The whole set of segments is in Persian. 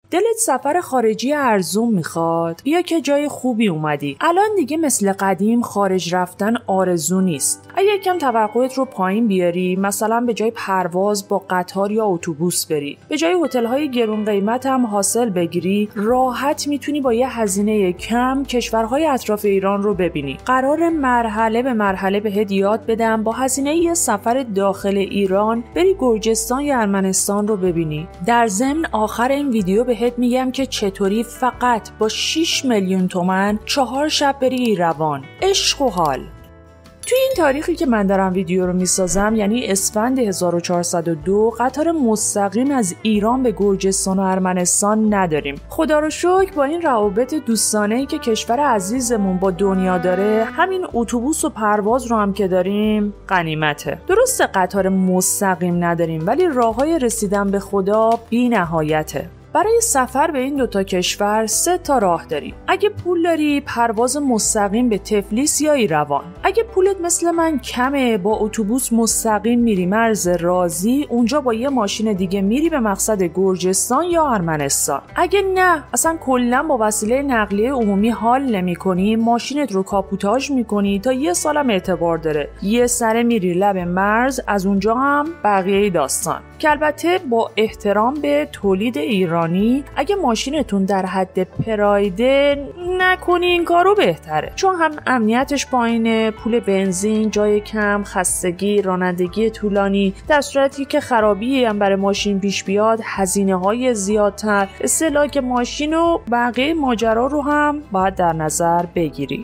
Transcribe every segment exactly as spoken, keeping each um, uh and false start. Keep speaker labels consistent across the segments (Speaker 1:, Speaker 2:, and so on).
Speaker 1: دلت سفر خارجی ارزون میخواد؟ بیا که جای خوبی اومدی. الان دیگه مثل قدیم خارج رفتن آرزو نیست. اگه یکم توقعت رو پایین بیاری، مثلا به جای پرواز با قطار یا اتوبوس بری، به جای هتل‌های گرون قیمت هم حاصل بگیری، راحت میتونی با یه هزینه کم کشورهای اطراف ایران رو ببینی. قرار مرحله به مرحله بهت یاد بدم با هزینه یه سفر داخل ایران بری گرجستان یا ارمنستان رو ببینی. در ضمن آخر این ویدیو بهت میگم که چطوری فقط با شش میلیون تومان چهار شب بری ایروان. عشق و حال. توی این تاریخی که من دارم ویدیو رو میسازم، یعنی اسفند هزار و چهارصد و دو، قطار مستقیم از ایران به گرجستان و ارمنستان نداریم. خدا رو شکر با این روابط دوستانه‌ای که کشور عزیزمون با دنیا داره، همین اتوبوس و پرواز رو هم که داریم غنیمته. درسته قطار مستقیم نداریم، ولی راههای رسیدن به خدا بی نهایته. برای سفر به این دوتا کشور سه تا راه داریم. اگه پول داری، پرواز مستقیم به تفلیس یا ایروان. اگه پولت مثل من کمه، با اتوبوس مستقیم میری مرز رازی، اونجا با یه ماشین دیگه میری به مقصد گرجستان یا ارمنستان. اگه نه، اصلا کلا با وسیله نقلیه عمومی حال نمی‌کنی، ماشینت رو کاپوتاژ می‌کنی تا یه سالم اعتبار داره. یه سره میری لب مرز، از اونجا هم بقیه داستان. که البته با احترام به تولید ایران، اگه ماشینتون در حد پرایده، نکنی این کارو بهتره، چون هم امنیتش پایینه، پول بنزین، جای کم، خستگی، رانندگی طولانی. در صورتی که خرابی هم برای ماشین پیش بیاد، هزینه های زیادتر. استهلاک ماشین و بقیه ماجرا رو هم باید در نظر بگیری.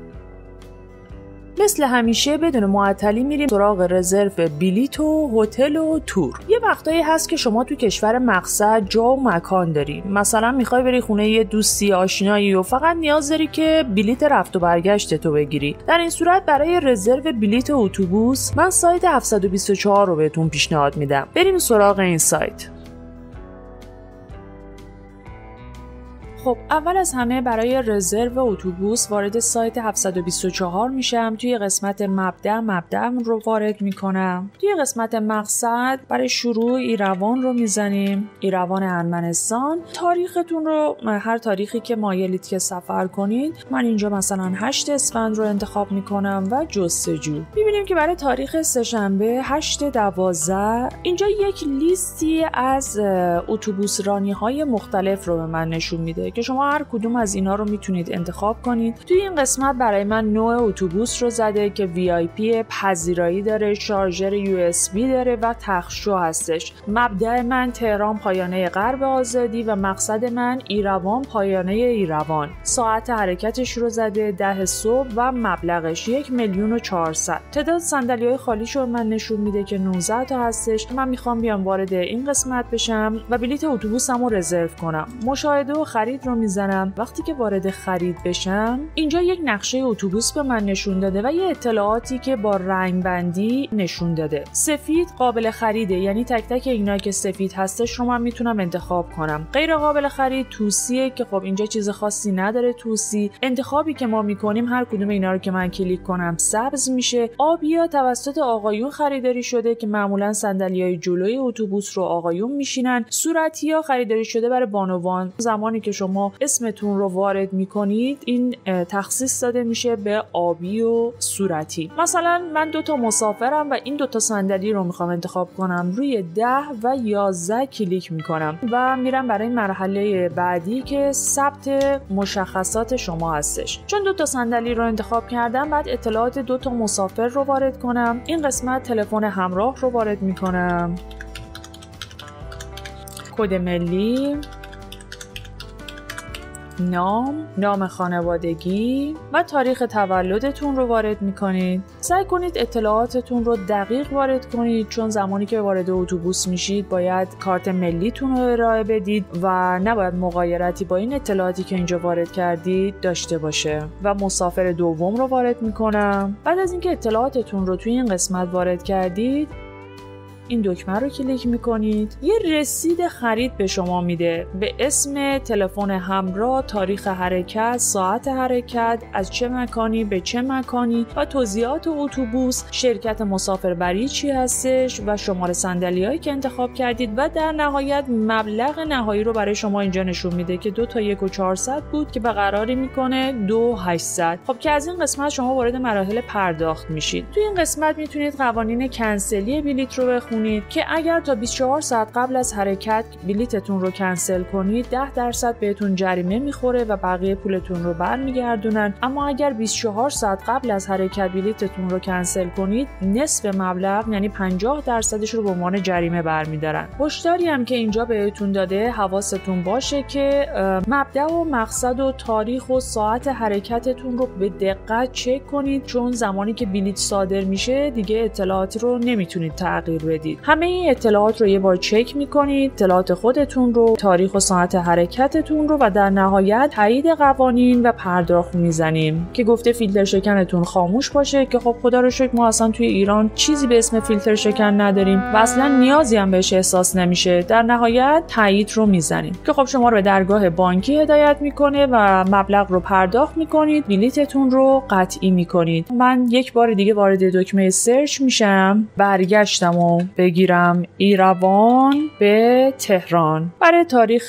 Speaker 1: مثل همیشه بدون معطلی میریم سراغ رزرو بلیط و هتل و تور. یه وقتایی هست که شما تو کشور مقصد جا و مکان داری، مثلا میخوای بری خونه یه دوستی آشنایی و فقط نیاز داری که بلیط رفت و برگشت تو بگیری. در این صورت برای رزرو بلیط اتوبوس من سایت هفتصد و بیست و چهار رو بهتون پیشنهاد میدم. بریم سراغ این سایت. خب اول از همه برای رزرو اتوبوس وارد سایت هفتصد و بیست و چهار میشم. توی قسمت مبدأ مبدأ رو وارد میکنم. توی قسمت مقصد برای شروع ایروان رو میزنیم، ایروان ارمنستان. تاریختون رو هر تاریخی که مایلید که سفر کنید، من اینجا مثلا هشت اسفند رو انتخاب میکنم و جستجو. میبینیم که برای تاریخ سه‌شنبه هشت دوازده اینجا یک لیستی از اتوبوس رانی های مختلف رو به من نشون میده که شما هر کدوم از اینا رو میتونید انتخاب کنید. توی این قسمت برای من نوع اتوبوس رو زده که وی آی پی، پذیرایی داره، شارژر یو اس بی داره و تخت‌شو هستش. مبدأ من تهران پایانه غرب آزادی و مقصد من ایروان پایانه ایروان. ساعت حرکتش رو زده ده صبح و مبلغش یک میلیون و چهارصد. تعداد صندلی‌های خالیش رو من نشون میده که نوزده تا هستش. من میخوام بیام وارد این قسمت بشم و بلیط اتوبوسم رو رزرو کنم. مشاهده و خرید رو میزنم. وقتی که وارد خرید بشم، اینجا یک نقشه اتوبوس به من نشون داده و یه اطلاعاتی که با رنگ بندی نشون داده. سفید قابل خریده، یعنی تک تک اینا که سفید هستش رو من میتونم انتخاب کنم. غیر قابل خرید توصیه، که خب اینجا چیز خاصی نداره. توصیه انتخابی که ما میکنیم هر کدوم اینا رو که من کلیک کنم سبز میشه. آبیا توسط آقایون خریداری شده که معمولا صندلی‌های جلوی اتوبوس رو آقایون میشینن. صورتی‌ها خریداری شده برای بانوان. زمانی که شما اسمتون رو وارد میکنید این تخصیص داده میشه به آبی و صورتی. مثلا من دو تا مسافرم و این دو تا صندلی رو میخوام انتخاب کنم. روی ده و یازده کلیک میکنم و میرم برای مرحله بعدی که ثبت مشخصات شما هستش. چون دو تا صندلی رو انتخاب کردم، بعد اطلاعات دو تا مسافر رو وارد کنم. این قسمت تلفن همراه رو وارد میکنم، کد ملی، نام، نام خانوادگی و تاریخ تولدتون رو وارد میکنید. سعی کنید اطلاعاتتون رو دقیق وارد کنید، چون زمانی که وارد اتوبوس میشید باید کارت ملیتون رو ارائه بدید و نباید مغایرتی با این اطلاعاتی که اینجا وارد کردید داشته باشه. و مسافر دوم رو وارد میکنم. بعد از اینکه اطلاعاتتون رو توی این قسمت وارد کردید، این دکمه رو کلیک میکنید. یه رسید خرید به شما میده به اسم تلفن همراه، تاریخ حرکت، ساعت حرکت، از چه مکانی به چه مکانی و توضیحات اتوبوس، شرکت مسافربری چی هستش و شماره صندلیایی که انتخاب کردید و در نهایت مبلغ نهایی رو برای شما اینجا نشون میده که دو تا یک و چهارصد بود که به قراری میکنه دو هشتصد. خب که از این قسمت شما وارد مراحل پرداخت میشید. تو این قسمت میتونید قوانین کنسلی بلیت رو بخونید که اگر تا بیست و چهار ساعت قبل از حرکت بلیتتون رو کنسل کنید ده درصد بهتون جریمه میخوره و بقیه پولتون رو برمیگردونن، اما اگر بیست و چهار ساعت قبل از حرکت بلیتتون رو کنسل کنید نصف مبلغ یعنی پنجاه درصدش رو به عنوان جریمه برمیدارن. هشداری هم که اینجا بهتون داده حواستون باشه که مبدا و مقصد و تاریخ و ساعت حرکتتون رو به دقت چک کنید، چون زمانی که بلیت صادر میشه دیگه اطلاعاتی رو نمیتونید تغییر بدید. همه این اطلاعات رو یه بار چک میکنید، اطلاعات خودتون رو، تاریخ و ساعت حرکتتون رو و در نهایت تایید قوانین و پرداخت میزنیم که گفته فیلتر شکنتون خاموش باشه که خب خدا رو شکر ما اصلا توی ایران چیزی به اسم فیلتر شکن نداریم و اصلا نیازی هم بهش احساس نمیشه. در نهایت تایید رو میزنیم که خب شما رو به درگاه بانکی هدایت میکنه و مبلغ رو پرداخت میکنید، بلیتتون رو قطعی میکنید. من یک بار دیگه وارد دکمه سرچ میشم، برگشتم و بگیرم ایروان به تهران برای تاریخ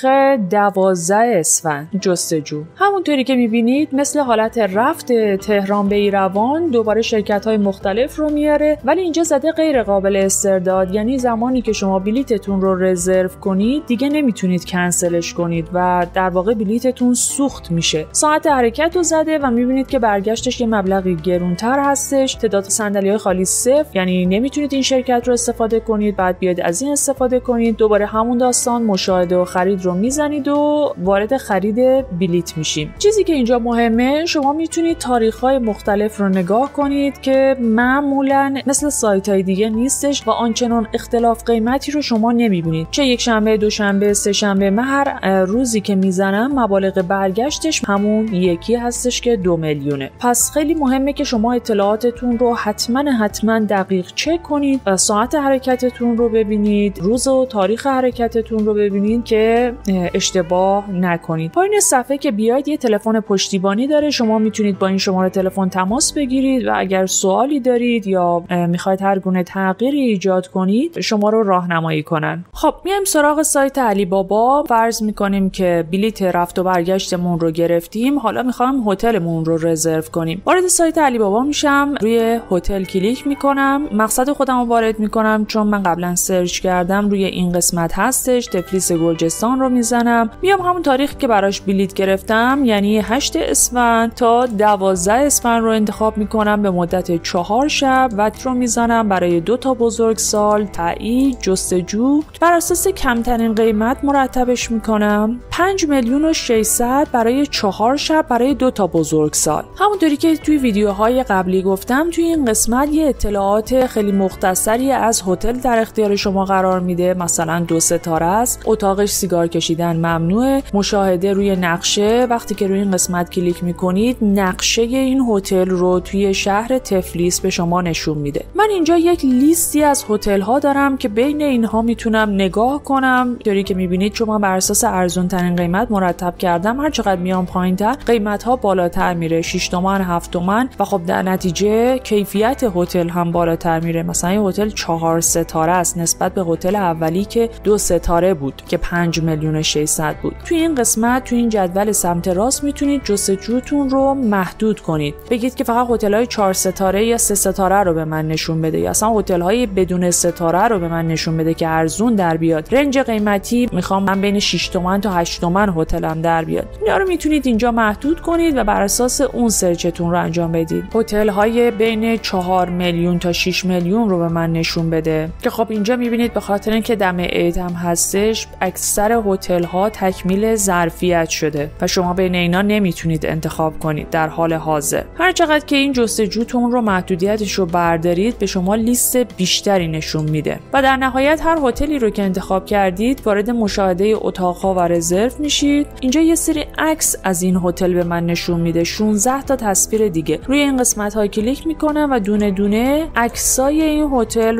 Speaker 1: دوازده اسفند جستجو. همونطوری که میبینید مثل حالت رفت تهران به ایروان دوباره شرکت های مختلف رو میاره، ولی اینجا زده غیر قابل استرداد، یعنی زمانی که شما بلیتتون رو رزرو کنید دیگه نمیتونید کنسلش کنید و در واقع بلیتتون سوخت میشه. ساعت حرکت رو زده و میبینید که برگشتش یه مبلغی گرونتر هستش. تعداد صندلی‌های خالی صفر، یعنی نمیتونید این شرکت رو استفاده کنید، بعد بیاید از این استفاده کنید. دوباره همون داستان مشاهده و خرید رو میزنید و وارد خرید بلیت میشیم. چیزی که اینجا مهمه شما میتونید تاریخ‌های مختلف رو نگاه کنید که معمولاً مثل سایت‌های دیگه نیستش و آنچنان اختلاف قیمتی رو شما نمیبینید. چه یک شنبه، دو شنبه، سه شنبه، من هر روزی که میزنم مبالغ برگشتش همون یکی هستش که دو میلیونه. پس خیلی مهمه که شما اطلاعاتتون رو حتما حتما دقیق چک کنید و ساعت حرکتتون رو ببینید، روز و تاریخ حرکتتون رو ببینید که اشتباه نکنید. پایین صفحه که بیاید یه تلفن پشتیبانی داره، شما میتونید با این شماره تلفن تماس بگیرید و اگر سوالی دارید یا میخواید هر گونه تغییری ایجاد کنید شما رو راهنمایی کنن. خب میایم سراغ سایت علی بابا. فرض میکنیم که بلیت رفت و برگشتمون رو گرفتیم، حالا میخوام هتلمون رو رزرو کنیم. وارد سایت علی بابا میشم، روی هتل کلیک میکنم، مقصد خودم رو وارد میکنم چون من قبلا سرچ کردم روی این قسمت هستش. تفلیس گرجستان رو میزنم، میام همون تاریخ که براش بلیت گرفتم یعنی هشت اسفند تا دوازده اسفند رو انتخاب میکنم به مدت چهار شب. وقت رو میزنم برای دو تا بزرگسال، تایید، جستجو. بر اساس کمترین قیمت مرتبش میکنم پنج میلیون و ششصد برای چهار شب برای دو تا بزرگسال. همونطوری که توی ویدیوهای قبلی گفتم توی این قسمت یه اطلاعات خیلی مختصری از هتل در اختیار شما قرار میده. مثلا دو ستاره است، اتاقش سیگار کشیدن ممنوعه، مشاهده روی نقشه. وقتی که روی این قسمت کلیک میکنید نقشه این هتل رو توی شهر تفلیس به شما نشون میده. من اینجا یک لیستی از هتل ها دارم که بین اینها میتونم نگاه کنم. طوری که میبینید چون من بر اساس ارزون ترین قیمت مرتب کردم، هر چقدر میام پایینتر قیمت ها بالاتر میره، شش تومن، هفت تومن و خب در نتیجه کیفیت هتل هم بالاتر میره. مثلا این هتل چهار ستاره است نسبت به هتل اولی که دو ستاره بود که پنج میلیون و ششصد بود. توی این قسمت توی این جدول سمت راست میتونید جستجوتون رو محدود کنید. بگید که فقط هتل‌های چهار ستاره یا سه ستاره رو به من نشون بده یا اصلا هتل‌های بدون ستاره رو به من نشون بده که ارزون در بیاد. رنج قیمتی میخوام من بین شش تومن تا هشت تومن هتلم در بیاد. اینا رو میتونید اینجا محدود کنید و بر اساس اون سرچتون رو انجام بدید. هتل‌های بین چهار میلیون تا شش میلیون رو به من نشون بده که خب اینجا میبینید به خاطر اینکه دم عید هم هستش اکثر هتل‌ها تکمیل ظرفیت شده و شما بین اینا نمیتونید انتخاب کنید در حال حاضر. هر چقدر که این جستجوتون رو محدودیتش رو بردارید به شما لیست بیشتری نشون میده و در نهایت هر هتلی رو که انتخاب کردید وارد مشاهده اتاق‌ها و رزرو میشید. اینجا یه سری عکس از این هتل به من نشون میده، شانزده تا تصویر دیگه. روی این قسمت ها کلیک میکنم و دونه دونه عکسای این هتل رو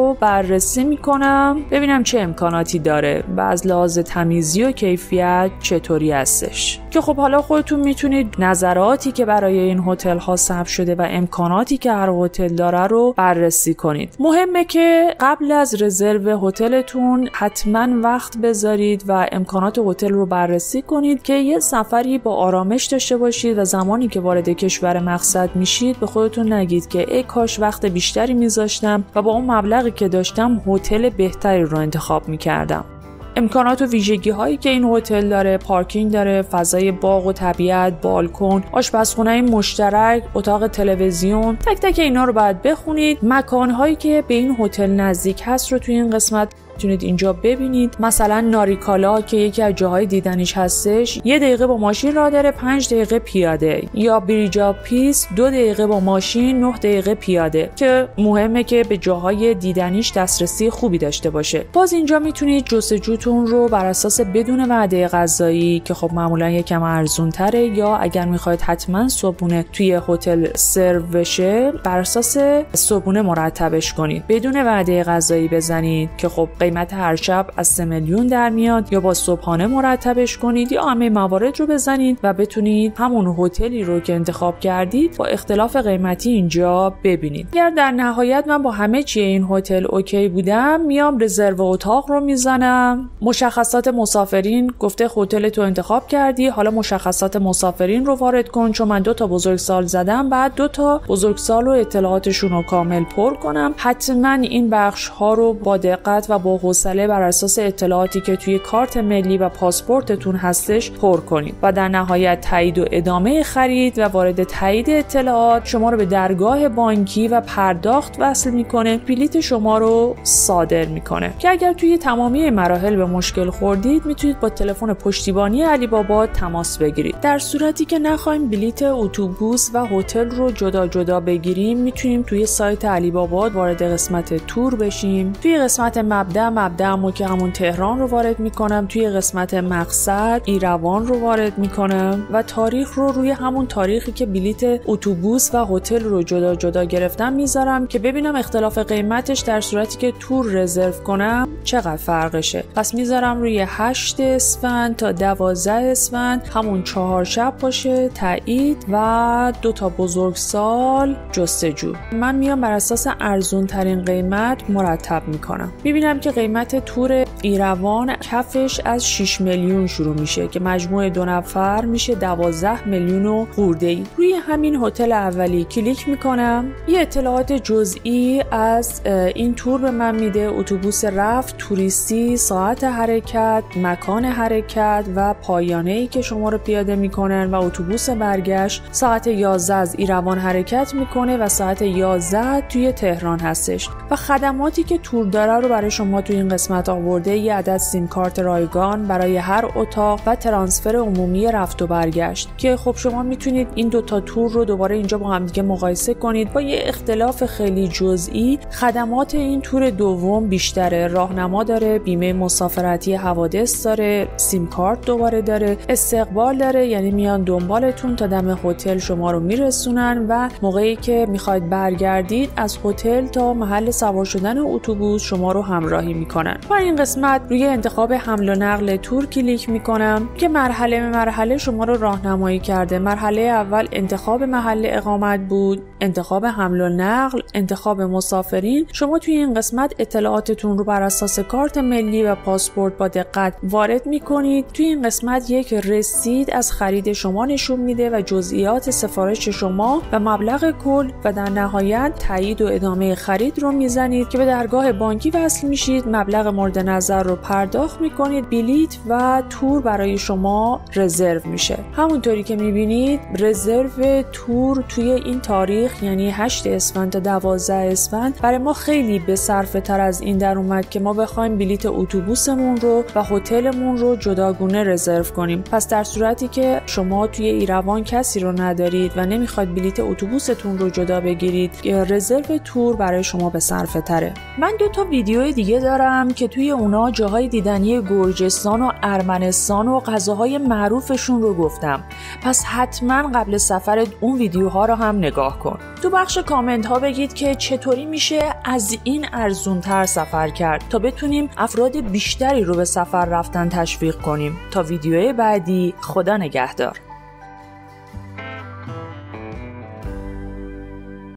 Speaker 1: رو بررسی میکنم ببینم چه امکاناتی داره و از لحاظ تمیزی و کیفیت چطوری هستش. که خب حالا خودتون میتونید نظراتی که برای این هتل ها ثبت شده و امکاناتی که هر هتل داره رو بررسی کنید. مهمه که قبل از رزرو هتلتون حتما وقت بذارید و امکانات هتل رو بررسی کنید که یه سفری با آرامش داشته باشید و زمانی که وارد کشور مقصد میشید به خودتون نگید که ای کاش وقت بیشتری میذاشتم و با اون مبلغی که داشتم هتل بهتری رو انتخاب میکردم. امکانات و ویژگی هایی که این هتل داره، پارکینگ داره، فضای باغ و طبیعت، بالکن، آشپزخونه مشترک، اتاق تلویزیون، تک تک اینا رو باید بخونید. مکان هایی که به این هتل نزدیک هست رو توی این قسمت میتونید اینجا ببینید. مثلا ناریکالا که یکی از جاهای دیدنیش هستش یه دقیقه با ماشین راه داره، پنج دقیقه پیاده. یا بریج آف پیس دو دقیقه با ماشین، نه دقیقه پیاده، که مهمه که به جاهای دیدنیش دسترسی خوبی داشته باشه. باز اینجا میتونید جستجوتون رو بر اساس بدون وعده غذایی که خب معمولا یکم ارزون تره، یا اگر میخواید حتما صبحونه توی هتل سرو بشه بر اساس صبحونه مرتبش کنید. بدون وعده غذایی بزنید که خب قیمت هر شب از سه میلیون در میاد، یا با صبحانه مرتبش کنید، یا همه موارد رو بزنید و بتونید همون هتلی رو که انتخاب کردید با اختلاف قیمتی اینجا ببینید. اگر در نهایت من با همه چی این هتل اوکی بودم، میام رزرو اتاق رو میزنم. مشخصات مسافرین گفته هتل تو انتخاب کردی، حالا مشخصات مسافرین رو وارد کن، چون من دو تا بزرگسال زدم، بعد دو تا بزرگسال و اطلاعاتشون رو کامل پر کنم. حتما این بخش ها رو با دقت و با حوصله بر اساس اطلاعاتی که توی کارت ملی و پاسپورتتون هستش پر کنید و در نهایت تایید و ادامه خرید و وارد تایید اطلاعات شما رو به درگاه بانکی و پرداخت وصل میکنه. بلیت شما رو صادر میکنه که اگر توی تمامی مراحل به مشکل خوردید میتونید با تلفن پشتیبانی علی بابا تماس بگیرید. در صورتی که نخوایم بلیت اتوبوس و هتل رو جدا جدا بگیریم، میتونیم توی سایت علی بابا وارد قسمت تور بشیم. توی قسمت مبدأ مبدأمو که همون تهران رو وارد میکنم، توی قسمت مقصد ایروان رو وارد میکنم و تاریخ رو روی همون تاریخی که بلیت اتوبوس و هتل رو جدا جدا گرفتم میذارم که ببینم اختلاف قیمتش در صورتی که تور رزرو کنم چقدر فرقشه. پس میذارم روی هشت اسفند تا دوازده اسفند، همون چهار شب باشه، تایید و دو تا بزرگسال جستجو. من میام بر اساس ارزون ترین قیمت مرتب میکنم. میبینم که قیمت تور ایروان کفش از شش میلیون شروع میشه که مجموع دو نفر میشه دوازده میلیون و خورده‌ای. روی همین هتل اولی کلیک میکنم. یه اطلاعات جزئی از این تور به من میده: اتوبوس رفت، توریستی، ساعت حرکت، مکان حرکت و پایانه‌ای که شما رو پیاده میکنن، و اتوبوس برگشت ساعت یازده از ایروان حرکت میکنه و ساعت یازده توی تهران هستش. و خدماتی که تور داره رو برای شما توی این قسمت آورده: یه عدد سیم کارت رایگان برای هر اتاق و ترانسفر عمومی رفت و برگشت، که خب شما میتونید این دوتا تور رو دوباره اینجا با هم دیگه مقایسه کنید. با یه اختلاف خیلی جزئی، خدمات این تور دوم بیشتره. راهنما داره، بیمه مسافرتی حوادث داره، سیم کارت دوباره داره، استقبال داره، یعنی میان دنبالتون تا دم هتل شما رو میرسونن و موقعی که میخواید برگردید از هتل تا محل سوار شدن اتوبوس شما رو همراهی میکنن. و این قسمت روی انتخاب حمل و نقل تور کلیک میکنم که مرحله به مرحله شما رو راهنمایی کرده. مرحله اول انتخاب محل اقامت بود، انتخاب حمل و نقل، انتخاب مسافرین. شما توی این قسمت اطلاعاتتون رو بر اساس کارت ملی و پاسپورت با دقت وارد میکنید. توی این قسمت یک رسید از خرید شما نشون میده و جزئیات سفارش شما و مبلغ کل، و در نهایت تایید و ادامه خرید رو میزنید که به درگاه بانکی وصل میشید. مبلغ مورد نظر رو پرداخت میکنید. بلیت و تور برای شما رزرو میشه. همونطوری که میبینید رزرو تور توی این تاریخ، یعنی هشت اسفند تا دوازده اسفند، برای ما خیلی به صرفه تر از این در اومد که ما بخوایم بلیت اتوبوسمون رو و هتلمون رو جداگونه رزرو کنیم. پس در صورتی که شما توی ایروان کسی رو ندارید و نمیخواید بلیت اتوبوستون رو جدا بگیرید، رزرو تور برای شما به صرفه تره. من دو تا ویدیو دیگه دارم که توی اونا جاهای دیدنی گرجستان و ارمنستان و غذاهای معروفشون رو گفتم. پس حتما قبل سفرت اون ویدیوها رو هم نگاه کن. تو بخش کامنت ها بگید که چطوری میشه از این ارزونتر سفر کرد تا بتونیم افراد بیشتری رو به سفر رفتن تشویق کنیم. تا ویدیوهای بعدی، خدا نگهدار.